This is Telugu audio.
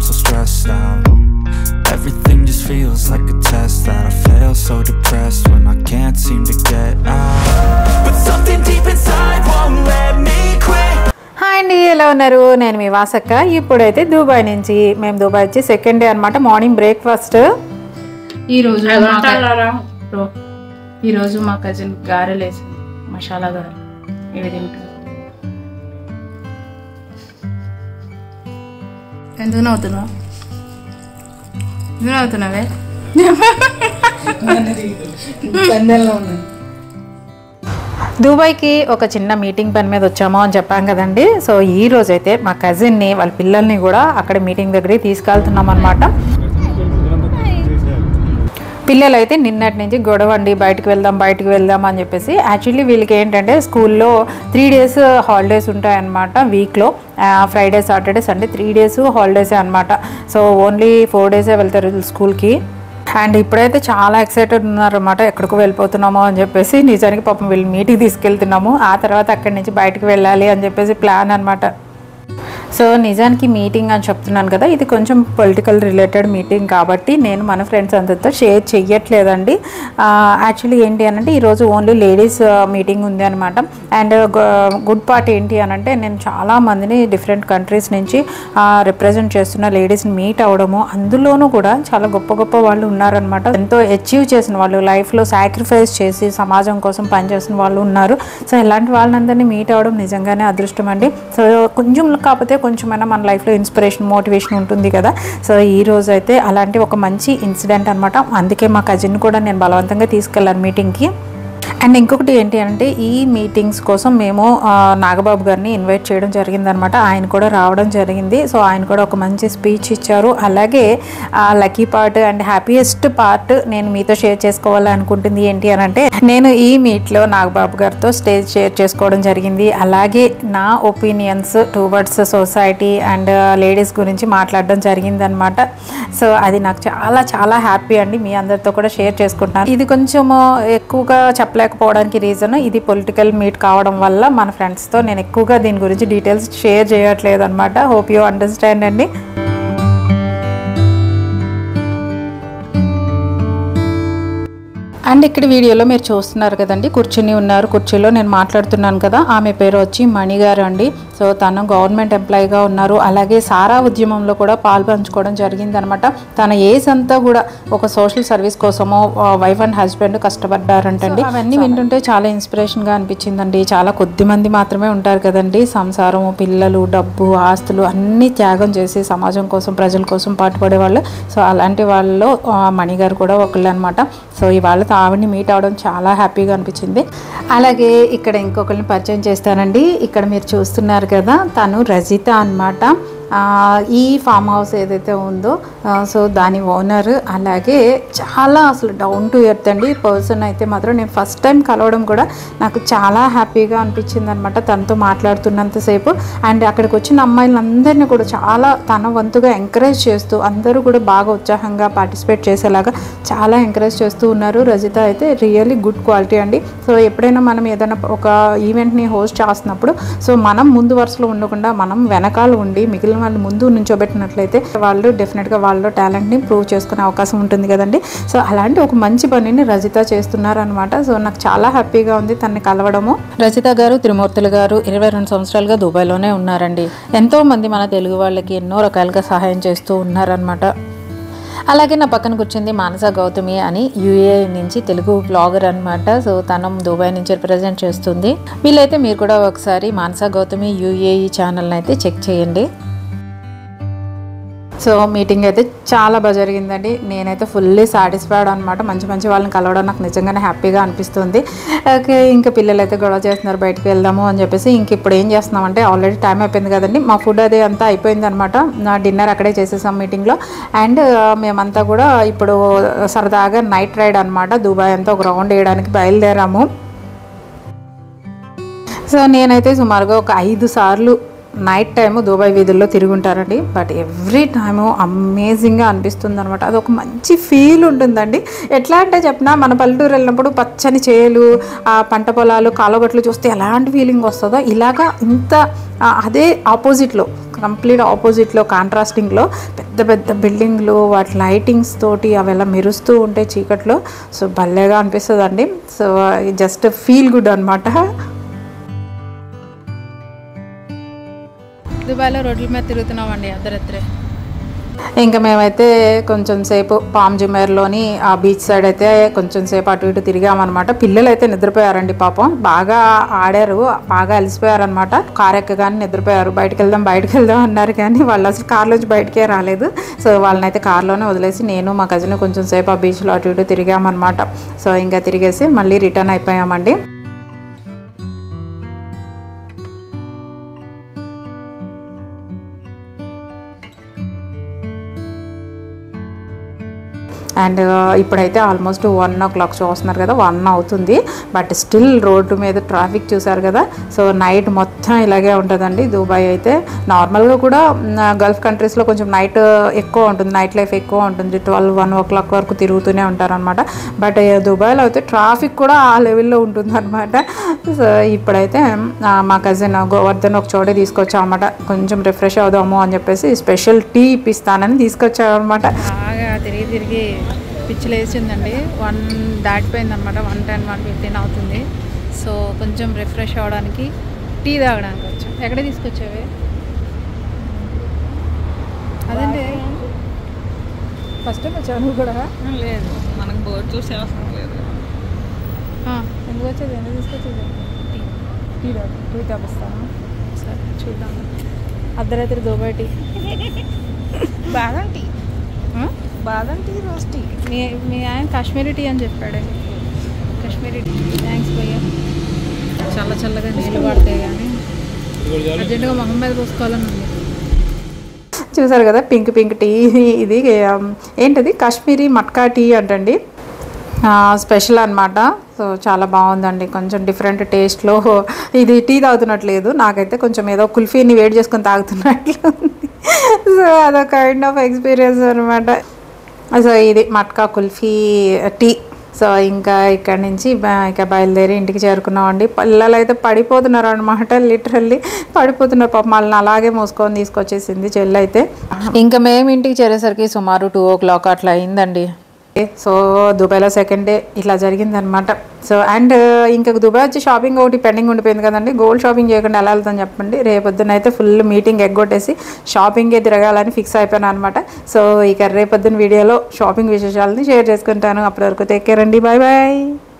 I'm so stressed out. Everything just feels like a test that I fail, so depressed when I can't seem to get out. But something deep inside won't let me quit. Hi అండి, ఎలా ఉన్నారు? నేను మీ వాసక్క. ఇప్పుడైతే దుబాయ్ నుంచి మేము దుబాయ్ వచ్చి సెకండ్ డే అనమాట. మార్నింగ్ బ్రేక్ఫాస్ట్ ఈరోజు మా కజిన్ గారెలు వేసి మసాలా గారెలు ఇవి తింటారు. ఎందుకు నవ్వుతున్నావు? ఎందుకు నవ్వుతున్నావే? దుబాయ్కి ఒక చిన్న మీటింగ్ పని మీద వచ్చాము అని చెప్పాం కదండి. సో ఈ రోజైతే మా కజిన్ని వాళ్ళ పిల్లల్ని కూడా అక్కడ మీటింగ్ దగ్గరికి తీసుకెళ్తున్నాం అనమాట. పిల్లలు అయితే నిన్నటి నుంచి గొడవ అండి, బయటకు వెళ్దాం అని చెప్పేసి. యాక్చువల్లీ వీళ్ళకి ఏంటంటే స్కూల్లో 3 days హాలిడేస్ ఉంటాయన్నమాట వీక్లో. ఫ్రైడే, సాటర్డే, సండే 3 days హాలిడేసే అనమాట. సో ఓన్లీ 4 days వెళ్తారు స్కూల్కి. అండ్ ఇప్పుడైతే చాలా ఎక్సైటెడ్ ఉన్నారన్నమాట, ఎక్కడికో వెళ్ళిపోతున్నామో అని చెప్పేసి. నిజానికి పాపం వీళ్ళు మీటింగ్ తీసుకెళ్తున్నాము, ఆ తర్వాత అక్కడి నుంచి బయటకు వెళ్ళాలి అని చెప్పేసి ప్లాన్ అనమాట. సో నిజానికి మీటింగ్ అని చెప్తున్నాను కదా, ఇది కొంచెం పొలిటికల్ రిలేటెడ్ మీటింగ్ కాబట్టి నేను మన ఫ్రెండ్స్ అందరితో షేర్ చెయ్యట్లేదండి. యాక్చువల్లీ ఏంటి అనంటే ఈరోజు ఓన్లీ లేడీస్ మీటింగ్ ఉంది అనమాట. అండ్ గుడ్ పార్ట్ ఏంటి అనంటే నేను చాలామందిని డిఫరెంట్ కంట్రీస్ నుంచి రిప్రజెంట్ చేస్తున్న లేడీస్ని మీట్ అవ్వడము, అందులోనూ కూడా చాలా గొప్ప గొప్ప వాళ్ళు ఉన్నారనమాట. ఎంతో అచీవ్ చేసిన వాళ్ళు, లైఫ్లో సాక్రిఫైస్ చేసి సమాజం కోసం పనిచేసిన వాళ్ళు ఉన్నారు. సో ఇలాంటి వాళ్ళందరినీ మీట్ అవ్వడం నిజంగానే అదృష్టం అండి. సో కొంచెం కాకపోతే కొంచెమైనా మన లైఫ్లో ఇన్స్పిరేషన్, మోటివేషన్ ఉంటుంది కదా. సో ఈ రోజు అయితే అలాంటి ఒక మంచి ఇన్సిడెంట్ అనమాట. అందుకే మా కజిన్ కూడా నేను బలవంతంగా తీసుకెళ్ళాను మీటింగ్కి. అండ్ ఇంకొకటి ఏంటి అంటే ఈ మీటింగ్స్ కోసం మేము నాగబాబు గారిని ఇన్వైట్ చేయడం జరిగిందనమాట. ఆయన కూడా రావడం జరిగింది. సో ఆయన కూడా ఒక మంచి స్పీచ్ ఇచ్చారు. అలాగే lucky part and happiest part నేను మీతో షేర్ చేసుకోవాలనుకుంటుంది ఏంటి అని అంటే, నేను ఈ మీట్లో నాగబాబు గారితో స్టేజ్ షేర్ చేసుకోవడం జరిగింది. అలాగే నా opinions towards society and ladies గురించి మాట్లాడడం జరిగిందనమాట. సో అది నాకు చాలా చాలా హ్యాపీ అండి. మీ అందరితో కూడా షేర్ చేసుకుంటున్నాను. ఇది కొంచెం ఎక్కువగా చెప్పలేకపోవడానికి రీజన్ ఇది పొలిటికల్ మీట్ కావడం వల్ల మన ఫ్రెండ్స్తో నేను ఎక్కువగా దీని గురించి డీటెయిల్స్ షేర్ చేయట్లేదు అనమాట. హోప్ యూ అండర్స్టాండ్ అండి. అండ్ ఇక్కడ వీడియోలో మీరు చూస్తున్నారు కదండి, కూర్చుని ఉన్నారు. కుర్చీలో నేను మాట్లాడుతున్నాను కదా, ఆమె పేరు వచ్చి మణి గారు అండి. సో తను గవర్నమెంట్ ఎంప్లాయీగా ఉన్నారు. అలాగే సారా ఉద్యమంలో కూడా పాల్పంచుకోవడం జరిగిందనమాట. తన ఏజ్ అంతా కూడా ఒక సోషల్ సర్వీస్ కోసమో వైఫ్ అండ్ హస్బెండ్ కష్టపడ్డారంటండి. అవన్నీ వింటుంటే చాలా ఇన్స్పిరేషన్గా అనిపించిందండి. చాలా కొద్ది మంది మాత్రమే ఉంటారు కదండి సంసారం, పిల్లలు, డబ్బు, ఆస్తులు అన్నీ త్యాగం చేసి సమాజం కోసం, ప్రజల కోసం పాటుపడే వాళ్ళు. సో అలాంటి వాళ్ళలో మణి గారు కూడా ఒకళ్ళు అనమాట. సో ఇవాళ ఆవిడని మీట్ అవ్వడం చాలా హ్యాపీగా అనిపించింది. అలాగే ఇక్కడ ఇంకొకరిని పరిచయం చేస్తానండి. ఇక్కడ మీరు చూస్తున్నారు కదా, తను రజిత అన్నమాట. ఈ ఫామ్ హౌస్ ఏదైతే ఉందో సో దాని ఓనర్. అలాగే చాలా అసలు డౌన్ టు ఎర్త్ అండి పర్సన్ అయితే మాత్రం. నేను ఫస్ట్ టైం కలవడం కూడా నాకు చాలా హ్యాపీగా అనిపించింది అనమాట తనతో మాట్లాడుతున్నంతసేపు. అండ్ అక్కడికి వచ్చిన అమ్మాయిలందరినీ కూడా చాలా తన వంతుగా ఎంకరేజ్ చేస్తూ, అందరూ కూడా బాగా ఉత్సాహంగా పార్టిసిపేట్ చేసేలాగా చాలా ఎంకరేజ్ చేస్తూ ఉన్నారు. రజిత అయితే రియల్లీ గుడ్ క్వాలిటీ అండి. సో ఎప్పుడైనా మనం ఏదైనా ఒక ఈవెంట్ని హోస్ట్ చేస్తున్నప్పుడు సో మనం ముందు వరుసలో ఉండకుండా మనం వెనకాల ఉండి మిగిలిన వాళ్ళు ముందు నుంచోబెట్టినట్లయితే వాళ్ళు డెఫినెట్గా వాళ్ళ టాలెంట్ని ప్రూవ్ చేసుకునే అవకాశం ఉంటుంది కదండి. సో అలాంటి ఒక మంచి పనిని రజిత చేస్తున్నారనమాట. సో నాకు చాలా హ్యాపీగా ఉంది తనని కలవడము. రజిత గారు, త్రిమూర్తులు గారు 22 సంవత్సరాలుగా దుబాయ్లోనే ఉన్నారండి. ఎంతోమంది మన తెలుగు వాళ్ళకి ఎన్నో రకాలుగా సహాయం చేస్తూ ఉన్నారనమాట. అలాగే నా పక్కన కూర్చుంది మానస గౌతమి అని, యూఏ నుంచి తెలుగు బ్లాగర్ అనమాట. సో తను దుబాయ్ నుంచి రిప్రజెంట్ చేస్తుంది. వీళ్ళైతే మీరు కూడా ఒకసారి మానస గౌతమి యూఏఈ ఛానల్ని అయితే చెక్ చేయండి. సో మీటింగ్ అయితే చాలా బాగా జరిగిందండి. నేనైతే ఫుల్లీ సాటిస్ఫైడ్ అనమాట. మంచి మంచి వాళ్ళని కలవడం నాకు నిజంగానే హ్యాపీగా అనిపిస్తుంది. ఓకే, ఇంకా పిల్లలు అయితే గొడవ చేస్తున్నారు బయటకు వెళ్దాము అని చెప్పేసి. ఇంక ఇప్పుడు ఏం చేస్తున్నామంటే ఆల్రెడీ టైం అయిపోయింది కదండి, మా ఫుడ్ అదే అంతా అయిపోయింది అనమాట. నా డిన్నర్ అక్కడే చేసేసాం మీటింగ్లో. అండ్ మేమంతా కూడా ఇప్పుడు సరదాగా నైట్ రైడ్ అనమాట, దుబాయ్ అంతా ఒక రౌండ్ వేయడానికి బయలుదేరాము. సో నేనైతే సుమారుగా ఒక 5 సార్లు నైట్ టైము దుబాయ్ వీధుల్లో తిరుగుంటారండి. బట్ ఎవ్రీ టైము అమేజింగ్గా అనిపిస్తుంది అనమాట. అదొక మంచి ఫీల్ ఉంటుందండి. ఎట్లా అంటే చెప్పినా మన పల్లెటూరు వెళ్ళినప్పుడు పచ్చని చేలు, ఆ పంట పొలాలు, కాలువగట్లు చూస్తే ఎలాంటి ఫీలింగ్ వస్తుందో ఇలాగా ఇంత అదే ఆపోజిట్లో, కంప్లీట్ ఆపోజిట్లో, కాంట్రాస్టింగ్లో పెద్ద పెద్ద బిల్డింగ్లు, వాటి లైటింగ్స్ తోటి అవి ఎలా మెరుస్తూ ఉంటే చీకట్లో, సో భలేగా అనిపిస్తుంది అండి. సో జస్ట్ ఫీల్ గుడ్ అనమాట. దుబాయ్లో రోడ్ల మీద తిరుగుతున్నామండి అర్ధరాత్రి. ఇంకా మేమైతే కొంచెం సేపు పామ్ జుమేర్లోని ఆ బీచ్ సైడ్ అయితే కొంచెం సేపు అటు ఇటు తిరిగామన్నమాట. పిల్లలు అయితే నిద్రపోయారండి పాపం, బాగా ఆడారు, బాగా అలసిపోయారనమాట. కార్ ఎక్కగానే నిద్రపోయారు. బయటకు వెళ్దాం అన్నారు కానీ వాళ్ళు అసలు కార్లోంచి బయటకే రాలేదు. సో వాళ్ళని అయితే కార్లోనే వదిలేసి నేను మా కజిన్ కొంచెం సేపు ఆ బీచ్లో అటు ఇటు తిరిగామన్నమాట. సో ఇంకా తిరిగేసి మళ్ళీ రిటర్న్ అయిపోయామండి. అండ్ ఇప్పుడైతే ఆల్మోస్ట్ 1 o'clock చూస్తున్నారు కదా, 1 అవుతుంది. బట్ స్టిల్ రోడ్డు మీద ట్రాఫిక్ చూసారు కదా. సో నైట్ మొత్తం ఇలాగే ఉంటుందండి దుబాయ్ అయితే. నార్మల్గా కూడా గల్ఫ్ కంట్రీస్లో కొంచెం నైట్ ఎక్కువ ఉంటుంది, నైట్ లైఫ్ ఎక్కువ ఉంటుంది. 12-1 o'clock వరకు తిరుగుతూనే ఉంటారనమాట. బట్ దుబాయ్లో అయితే ట్రాఫిక్ కూడా ఆ లెవెల్లో ఉంటుంది అనమాట. సో ఇప్పుడైతే మా కజిన్ గోవర్ధన్ ఒక చోటే తీసుకొచ్చాం అనమాట. కొంచెం రిఫ్రెష్ అవుదాము అని చెప్పేసి స్పెషల్ టీ ఇప్పిస్తానని తీసుకొచ్చాం అనమాట. బాగా తిరిగి పిచ్చిలు వేసిందండి. 1 దాటిపోయింది అనమాట. 1:10, 1:15 అవుతుంది. సో కొంచెం రిఫ్రెష్ అవ్వడానికి టీ తాగడానికి వచ్చాం. ఎక్కడ తీసుకొచ్చావే? అదండి ఫస్ట్ టైం వచ్చావు నువ్వు కూడా? లేదు, మనకు బోర్డు చూసే అవసరం లేదు. ఎందుకు వచ్చేది? ఎందుకు తీసుకొచ్చేది? టీ తాపిస్తాను. సరే చూద్దాం. అర్ధరాత్రి దుబాయ్ టీ, బాదం టీ, బాదం టీ, రోజ్ టీ. మీ ఆయన కాశ్మీరీ టీ అని చెప్పాడు. కాశ్మీరీ టీ. థ్యాంక్స్ భయ్య. చల్లగా నీళ్ళు పడతాయి కానీ అర్జెంటుగా మొహం మీద పోసుకోవాలని ఉంది. చూసారు కదా పింక్ టీ. ఇది ఏంటది? కాశ్మీరీ మట్కా టీ అంటండి, స్పెషల్ అనమాట. సో చాలా బాగుందండి, కొంచెం డిఫరెంట్ టేస్ట్లో. ఇది టీ తాగుతున్నట్లేదు, నాకైతే కొంచెం ఏదో కుల్ఫీని వేడి చేసుకొని తాగుతున్నట్లు ఉంది. సో అదొక కైండ్ ఆఫ్ ఎక్స్పీరియన్స్ అనమాట. సో ఇది మట్కా కుల్ఫీ టీ. సో ఇంకా ఇక్కడ నుంచి ఇక బయలుదేరి ఇంటికి చేరుకున్నామండి. పిల్లలు అయితే పడిపోతున్నారు అనమాట, లిటరల్లీ పడిపోతున్నారు పాపం. వాళ్ళని అలాగే మోసుకొని తీసుకొచ్చేసింది చెల్లి అయితే. ఇంకా మేము ఇంటికి చేరేసరికి సుమారు 2 o'clock అట్లా అయిందండి. సో దుబాయ్లో సెకండ్ డే ఇట్లా జరిగిందనమాట. సో అండ్ ఇంకా దుబాయ్ వచ్చి షాపింగ్ ఒకటి పెండింగ్ ఉండిపోయింది కదండి. గోల్డ్ షాపింగ్ చేయకుండా ఎలా వెళ్తాను చెప్పండి. రేపొద్దున అయితే ఫుల్ మీటింగ్ ఎగ్గొట్టేసి షాపింగే తిరగాలని ఫిక్స్ అయిపోయాను అనమాట. సో ఇక రేపొద్దున వీడియోలో షాపింగ్ విశేషాలని షేర్ చేసుకుంటాను. అప్పటి వరకు టేక్ కేర్ అండి, బాయ్ బాయ్.